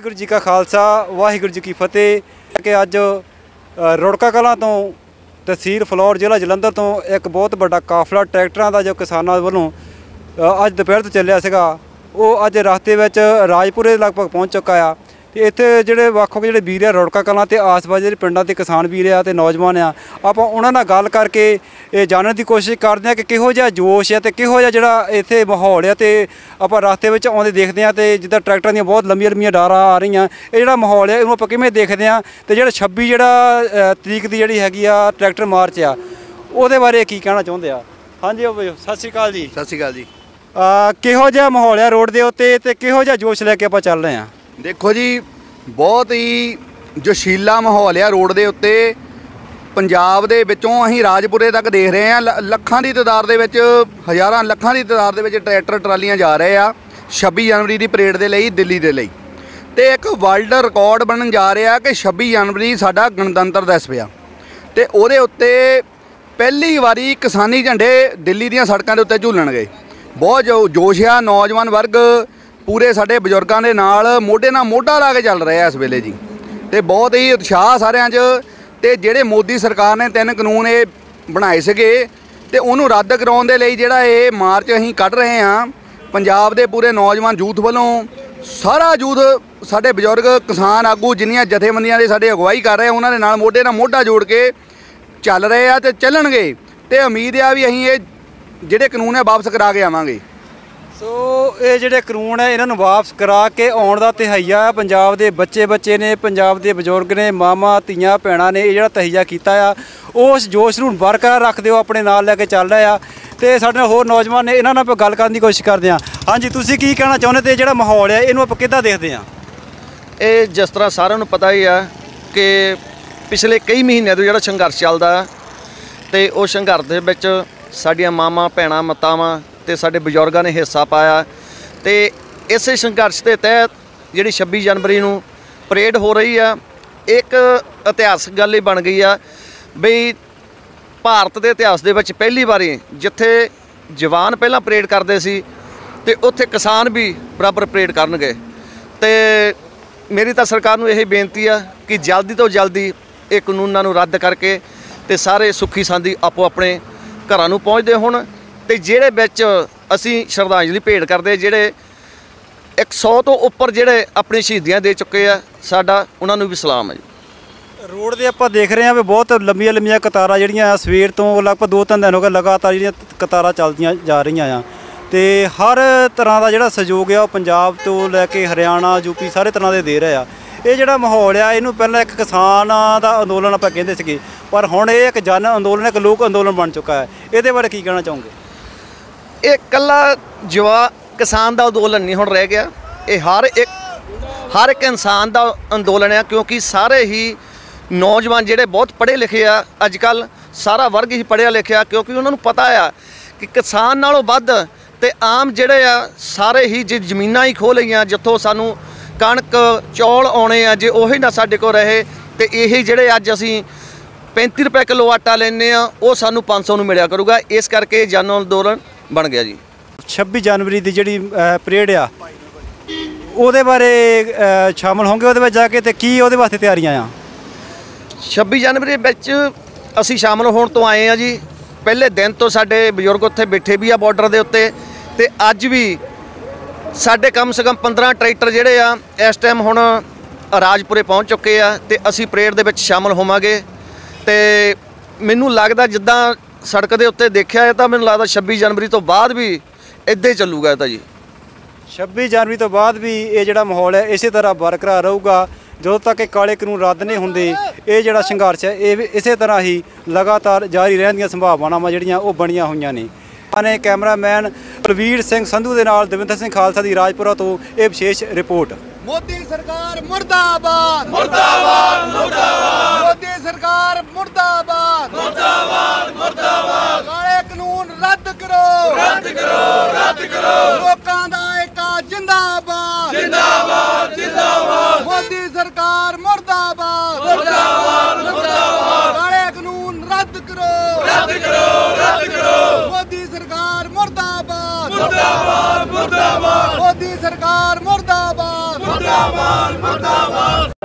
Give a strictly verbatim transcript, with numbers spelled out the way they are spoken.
वाहिगुरू जी का खालसा वाहिगुरू जी की फतेह कि अज रुड़का कलां तो तहसील फलौर जिला जलंधर तो एक बहुत बड़ा काफला ट्रैक्टरां दा जो किसानां वल्लों अज दोपहर तो चलिया सीगा वो अज रास्ते विच राजपुरे लगभग पहुँच चुका आ ते इत्थे जिहड़े ਵੱਖ-ਵੱਖ जिहड़े वीर आ रुड़का कलां ते आस-पास जिहड़े पिंडां दे किसान वीर आ ते नौजवान आ आपां उहनां नाल गल करके ये जानने की कोशिश करते हैं कि किहो जिहा जोश है ते किहो जिहा जिहड़ा इत्थे माहौल है ते आपां रास्ते विच आउंदे देखदे आ ते जिद्दां ट्रैक्टरां दीयां बहुत लंबियां लंबियां डारां आ रहीआं ये जिहड़ा माहौल है इहनूं आपां किवें देखदे आ ते जिहड़ा छब्बी जिहड़ा तरीक दी जिहड़ी हैगी आ ट्रैक्टर मार्च आ ਉਹਦੇ ਬਾਰੇ ਕੀ ਕਹਿਣਾ ਚਾਹੁੰਦੇ ਆ? ਹਾਂਜੀ ਉਹ ਸਤਿ ਸ਼੍ਰੀ ਅਕਾਲ ਜੀ। ਸਤਿ ਸ਼੍ਰੀ ਅਕਾਲ ਜੀ। ਕਿਹੋ ਜਿਹਾ ਮਾਹੌਲ ਹੈ ਰੋਡ ਦੇ ਉੱਤੇ ਤੇ ਕਿਹੋ ਜਿਹਾ ਜੋਸ਼ ਲੈ ਕੇ ਆਪਾਂ ਚੱਲ ਰਹੇ ਹਾਂ? ਦੇਖੋ ਜੀ ਬਹੁਤ ਹੀ ਜੋਸ਼ੀਲਾ ਮਾਹੌਲ ਆ ਰੋਡ ਦੇ ਉੱਤੇ। ਪੰਜਾਬ ਦੇ ਵਿੱਚੋਂ ਅਸੀਂ ਰਾਜਪੁਰੇ ਤੱਕ ਦੇਖ ਰਹੇ ਹਾਂ ਲੱਖਾਂ ਦੀ ਤਾਦਾਦ ਦੇ ਵਿੱਚ ਹਜ਼ਾਰਾਂ ਲੱਖਾਂ ਦੀ ਤਾਦਾਦ ਦੇ ਵਿੱਚ ਟਰੈਕਟਰ ਟਰਾਲੀਆਂ ਜਾ ਰਹੇ ਆ ਛੱਬੀ ਜਨਵਰੀ ਦੀ ਪਰੇਡ ਦੇ ਲਈ ਦਿੱਲੀ ਦੇ ਲਈ। ਤੇ ਇੱਕ ਵਰਲਡ ਰਿਕਾਰਡ ਬਣਨ ਜਾ ਰਿਹਾ ਕਿ ਛੱਬੀ ਜਨਵਰੀ ਸਾਡਾ ਗਣਤੰਤਰ ਦਿਵਸ ਪਿਆ ਤੇ ਉਹਦੇ ਉੱਤੇ ਪਹਿਲੀ ਵਾਰੀ ਕਿਸਾਨੀ ਝੰਡੇ ਦਿੱਲੀ ਦੀਆਂ ਸੜਕਾਂ ਦੇ ਉੱਤੇ ਝੂਲਣਗੇ। ਬਹੁਤ ਜੋ ਜੋਸ਼ ਆ ਨੌਜਵਾਨ ਵਰਗ ਪੂਰੇ ਸਾਡੇ ਬਜ਼ੁਰਗਾਂ ਦੇ ਨਾਲ ਮੋਢੇ ਨਾਲ ਮੋਢਾ ਲਾ ਕੇ ਚੱਲ ਰਿਹਾ ਇਸ ਵੇਲੇ ਜੀ ਤੇ ਬਹੁਤ ਹੀ ਉਤਸ਼ਾਹ ਸਾਰਿਆਂ 'ਚ। ਤੇ ਜਿਹੜੇ ਮੋਦੀ ਸਰਕਾਰ ਨੇ ਤਿੰਨ ਕਾਨੂੰਨ ਇਹ ਬਣਾਏ ਸੀਗੇ ਤੇ ਉਹਨੂੰ ਰੱਦ ਕਰਾਉਣ ਦੇ ਲਈ ਜਿਹੜਾ ਇਹ ਮਾਰਚ ਅਸੀਂ ਕੱਢ ਰਹੇ ਹਾਂ ਪੰਜਾਬ ਦੇ ਪੂਰੇ ਨੌਜਵਾਨ ਯੂਥ ਵੱਲੋਂ ਸਾਰਾ ਯੂਥ ਸਾਡੇ ਬਜ਼ੁਰਗ ਕਿਸਾਨ ਆਗੂ ਜਿੰਨੀਆਂ ਜਥੇਬੰਦੀਆਂ ਦੇ ਸਾਡੇ ਅਗਵਾਈ ਕਰ ਰਹੇ ਉਹਨਾਂ ਦੇ ਨਾਲ ਮੋਢੇ ਨਾਲ ਮੋਢਾ ਜੋੜ ਕੇ ਚੱਲ ਰਹੇ ਆ ਤੇ ਚੱਲਣਗੇ ਤੇ ਉਮੀਦ ਆ ਵੀ ਅਸੀਂ ਇਹ ਜਿਹੜੇ ਕਾਨੂੰਨ ਹੈ ਵਾਪਸ ਕਰਾ ਕੇ ਆਵਾਂਗੇ। ਸੋ ਇਹ ਜਿਹੜੇ ਕਾਨੂੰਨ ਹੈ ਇਹਨਾਂ ਨੂੰ ਵਾਪਸ ਕਰਾ ਕੇ ਆਉਣ ਦਾ ਤਹਈਆ ਪੰਜਾਬ ਦੇ ਬੱਚੇ ਬੱਚੇ ਨੇ ਪੰਜਾਬ ਦੇ ਬਜ਼ੁਰਗ ਨੇ ਮਾਮਾ ਧੀਆਂ ਭੈਣਾਂ ਨੇ ਇਹ ਜਿਹੜਾ ਤਹਈਆ ਕੀਤਾ ਆ ਉਸ ਜੋਸ਼ ਨੂੰ ਬਰਕਰਾਰ ਰੱਖਦੇ ਹੋ ਆਪਣੇ ਨਾਲ ਲੈ ਕੇ ਚੱਲ ਰਹੇ ਆ ਤੇ ਸਾਡੇ ਨਾਲ ਹੋਰ ਨੌਜਵਾਨ ਨੇ ਇਹਨਾਂ ਨਾਲ ਆਪਾਂ ਗੱਲ ਕਰਨ ਦੀ ਕੋਸ਼ਿਸ਼ ਕਰਦੇ ਹਾਂ। ਹਾਂਜੀ ਤੁਸੀਂ ਕੀ ਕਹਿਣਾ ਚਾਹੁੰਦੇ ਤੇ ਜਿਹੜਾ ਮਾਹੌਲ ਹੈ ਇਹਨੂੰ ਆਪਾਂ ਕਿੱਦਾਂ ਦੇਖਦੇ ਹਾਂ? ਇਹ ਜਿਸ ਤਰ੍ਹਾਂ ਸਾਰਿਆਂ ਨੂੰ ਪਤਾ ਹੀ ਆ ਕਿ ਪਿਛਲੇ ਕਈ ਮਹੀਨਿਆਂ ਤੋਂ ਜਿਹੜਾ ਸੰਘਰਸ਼ ਚੱਲਦਾ ਤੇ ਉਹ ਸੰਘਰਸ਼ ਦੇ ਵਿੱਚ ਸਾਡੀਆਂ ਮਾਵਾਂ ਭੈਣਾਂ ਮਾਤਾਵਾਂ ਤੇ ਸਾਡੇ ਬਜ਼ੁਰਗਾਂ ਨੇ ਹਿੱਸਾ ਪਾਇਆ ਤੇ ਇਸੇ ਸੰਘਰਸ਼ ਦੇ ਤਹਿਤ ਜਿਹੜੀ ਛੱਬੀ ਜਨਵਰੀ ਨੂੰ ਪਰੇਡ ਹੋ ਰਹੀ ਆ ਇੱਕ ਇਤਿਹਾਸਕ ਗੱਲ ਹੀ ਬਣ ਗਈ ਆ ਬਈ ਭਾਰਤ ਦੇ ਇਤਿਹਾਸ ਦੇ ਵਿੱਚ ਪਹਿਲੀ ਵਾਰੀ ਜਿੱਥੇ ਜਵਾਨ ਪਹਿਲਾਂ ਪਰੇਡ ਕਰਦੇ ਸੀ ਤੇ ਉੱਥੇ ਕਿਸਾਨ ਵੀ ਬਰਾਬਰ ਪਰੇਡ ਕਰਨਗੇ। ਤੇ ਮੇਰੀ ਤਾਂ ਸਰਕਾਰ ਨੂੰ ਇਹ ਬੇਨਤੀ ਆ ਕਿ ਜਲਦੀ ਤੋਂ ਜਲਦੀ ਇਹ ਕਾਨੂੰਨਾਂ ਨੂੰ ਰੱਦ ਕਰਕੇ ਤੇ ਸਾਰੇ ਸੁੱਖੀ ਸਾਂਦੀ ਆਪੋ ਆਪਣੇ ਘਰਾਂ ਨੂੰ ਪਹੁੰਚਦੇ ਹੁਣ ਤੇ ਜਿਹੜੇ ਵਿੱਚ ਅਸੀਂ ਸ਼ਰਧਾਂਜਲੀ ਭੇਟ ਕਰਦੇ ਜਿਹੜੇ ਇੱਕ ਸੌ ਤੋਂ ਉੱਪਰ ਜਿਹੜੇ ਆਪਣੀ ਸ਼ਹੀਦੀਆਂ ਦੇ ਚੁੱਕੇ ਆ ਸਾਡਾ ਉਹਨਾਂ ਨੂੰ ਵੀ ਸਲਾਮ ਹੈ ਜੀ। ਰੋਡ ਦੇ ਆਪਾਂ ਦੇਖ ਰਹੇ ਹਾਂ ਵੀ ਬਹੁਤ ਲੰਬੀਆਂ ਲੰਬੀਆਂ ਕਤਾਰਾਂ ਜਿਹੜੀਆਂ ਸਵੇਰ ਤੋਂ ਲਗਭਗ ਦੋ ਤਿੰਨ ਦਿਨ ਹੋ ਗਏ ਲਗਾਤਾਰ ਜਿਹੜੀਆਂ ਕਤਾਰਾਂ ਚੱਲਦੀਆਂ ਜਾ ਰਹੀਆਂ ਆ ਤੇ ਹਰ ਤਰ੍ਹਾਂ ਦਾ ਜਿਹੜਾ ਸਹਿਯੋਗ ਆ ਉਹ ਪੰਜਾਬ ਤੋਂ ਲੈ ਕੇ ਹਰਿਆਣਾ ਯੂਪੀ ਸਾਰੇ ਤਰ੍ਹਾਂ ਦੇ ਦੇ ਰਹੇ ਆ। ਇਹ ਜਿਹੜਾ ਮਾਹੌਲ ਆ ਇਹਨੂੰ ਪਹਿਲਾਂ ਇੱਕ ਕਿਸਾਨਾਂ ਦਾ ਅੰਦੋਲਨ ਆਪਾਂ ਕਹਿੰਦੇ ਸੀਗੇ ਪਰ ਹੁਣ ਇਹ ਇੱਕ ਜਨ ਅੰਦੋਲਨ ਇੱਕ ਲੋਕ ਅੰਦੋਲਨ ਬਣ ਚੁੱਕਾ ਹੈ। ਇਹਦੇ ਬਾਰੇ ਕੀ ਕਹਿਣਾ ਚਾਹੋਗੇ? ਇਹ ਇਕੱਲਾ ਜਵਾ ਕਿਸਾਨ ਦਾ ਅੰਦੋਲਨ ਨਹੀਂ ਹੁਣ ਰਹਿ ਗਿਆ ਇਹ ਹਰ ਇੱਕ ਹਰ ਇੱਕ ਇਨਸਾਨ ਦਾ ਅੰਦੋਲਨ ਆ ਕਿਉਂਕਿ ਸਾਰੇ ਹੀ ਨੌਜਵਾਨ ਜਿਹੜੇ ਬਹੁਤ ਪੜ੍ਹੇ ਲਿਖੇ ਆ ਅੱਜ ਕੱਲ੍ਹ ਸਾਰਾ ਵਰਗ ਹੀ ਪੜ੍ਹਿਆ ਲਿਖਿਆ ਕਿਉਂਕਿ ਉਹਨਾਂ ਨੂੰ ਪਤਾ ਆ ਕਿ ਕਿਸਾਨ ਨਾਲੋਂ ਵੱਧ ਤੇ ਆਮ ਜਿਹੜੇ ਆ ਸਾਰੇ ਹੀ ਜੇ ਜ਼ਮੀਨਾਂ ਹੀ ਖੋਹ ਲਈਆਂ ਜਿੱਥੋਂ ਸਾਨੂੰ ਕਣਕ ਚੌਲ ਆਉਣੇ ਆ ਜੇ ਉਹੀ ਨਾ ਸਾਡੇ ਕੋਲ ਰਹੇ ਤੇ ਇਹ ਜਿਹੜੇ ਅੱਜ ਅਸੀਂ ਪੈਂਤੀ ਰੁਪਏ ਕਿਲੋ ਆਟਾ ਲੈਂਦੇ ਆ ਉਹ ਸਾਨੂੰ ਪੰਜ ਸੌ ਨੂੰ ਮਿਲਿਆ ਕਰੂਗਾ। ਇਸ ਕਰਕੇ ਜਨ ਅੰਦੋਲਨ ਬਣ ਗਿਆ ਜੀ। ਛੱਬੀ ਜਨਵਰੀ ਦੀ ਜਿਹੜੀ ਪਰੇਡ ਆ ਉਹਦੇ ਬਾਰੇ ਸ਼ਾਮਲ ਹੋਣਗੇ ਉਹਦੇ ਵਿੱਚ ਜਾ ਕੇ ਤੇ ਕੀ ਉਹਦੇ ਵਾਸਤੇ ਤਿਆਰੀਆਂ ਆ? ਛੱਬੀ ਜਨਵਰੀ ਵਿੱਚ ਅਸੀਂ ਸ਼ਾਮਲ ਹੋਣ ਤੋਂ ਆਏ ਆ ਜੀ। ਪਹਿਲੇ ਦਿਨ ਤੋਂ ਸਾਡੇ ਬਜ਼ੁਰਗ ਉੱਥੇ ਬੈਠੇ ਵੀ ਆ ਬਾਰਡਰ ਦੇ ਉੱਤੇ ਤੇ ਅੱਜ ਵੀ ਸਾਡੇ ਕਮ ਸੇ ਕਮ ਪੰਦਰਾਂ ਟਰੈਕਟਰ ਜਿਹੜੇ ਆ ਇਸ ਟਾਈਮ ਹੁਣ ਰਾਜਪੁਰੇ ਪਹੁੰਚ ਚੁੱਕੇ ਆ ਤੇ ਅਸੀਂ ਪਰੇਡ ਦੇ ਵਿੱਚ ਸ਼ਾਮਲ ਹੋਵਾਂਗੇ। ਤੇ ਮੈਨੂੰ ਲੱਗਦਾ ਜਿੱਦਾਂ ਸੜਕ ਦੇ ਉੱਤੇ ਦੇਖਿਆ ਹੈ ਤਾਂ ਮੈਨੂੰ ਲੱਗਦਾ ਛੱਬੀ ਜਨਵਰੀ ਤੋਂ ਬਾਅਦ ਵੀ ਇੱਦਾਂ ਹੀ ਚੱਲੂਗਾ ਇਹ ਤਾਂ ਜੀ। ਛੱਬੀ ਜਨਵਰੀ ਤੋਂ ਬਾਅਦ ਵੀ ਇਹ ਜਿਹੜਾ ਮਾਹੌਲ ਹੈ ਇਸੇ ਤਰ੍ਹਾਂ ਬਰਕਰਾਰ ਰਹੂਗਾ ਜਦੋਂ ਤੱਕ ਇਹ ਕਾਲੇ ਕਾਨੂੰਨ ਰੱਦ ਨਹੀਂ ਹੁੰਦੇ। ਇਹ ਜਿਹੜਾ ਸੰਘਰਸ਼ ਹੈ ਇਹ ਇਸੇ ਤਰ੍ਹਾਂ ਹੀ ਲਗਾਤਾਰ ਜਾਰੀ ਰਹਿਣ ਦੀਆਂ ਸੰਭਾਵਨਾਵਾਂ ਜਿਹੜੀਆਂ ਉਹ ਬਣੀਆਂ ਹੋਈਆਂ ਨੇ। ਨੇ ਕੈਮਰਾਮੈਨ ਬਲਵੀਰ ਸਿੰਘ ਸੰਧੂ ਦੇ ਨਾਲ ਦਵਿੰਦਰ ਸਿੰਘ ਖਾਲਸਾ ਦੀ ਰਾਜਪੁਰਾ ਤੋਂ ਇਹ ਵਿਸ਼ੇਸ਼ ਰਿਪੋਰਟ। ਮੋਦੀ ਸਰਕਾਰ ਮੁਰਦਾਬਾਦ ਮੁਰਦਾਬਾਦ ਮੁਰਦਾਬਾਦ ਮੋਦੀ ਸਰਕਾਰ ਮੁਰਦਾਬਾਦ ਮੁਰਦਾਬਾਦ ਮੁਰਦਾਬਾਦ ਕਾਲੇ ਕਾਨੂੰਨ ਰੱਦ ਕਰੋ ਰੱਦ ਕਰੋ ਰੱਦ ਕਰੋ ਲੋਕਾਂ ਦਾ ਏਕਾ ਜਿੰਦਾਬਾਦ ਜਿੰਦਾਬਾਦ ਜਿੰਦਾਬਾਦ ਮੋਦੀ ਸਰਕਾਰ ਮੁਰਦਾਬਾਦ ਮੁਰਦਾਬਾਦ ਮੁਰਦਾਬਾਦ ਕਾਲੇ ਕਾਨੂੰਨ ਰੱਦ ਕਰੋ ਰੱਦ ਕਰੋ ਰੱਦ ਕਰੋ ਮੋਦੀ ਸਰਕਾਰ ਮੁਰਦਾਬਾਦ ਮੁਰਦਾਬਾਦ ਮੁਰਦਾਬਾਦ ਮੋਦੀ ਸਰਕਾਰ ਮੁਰਦਾਬਾਦ। ਮੁਰਦਾਬਾਦ ਮੁਰਦਾਬਾਦ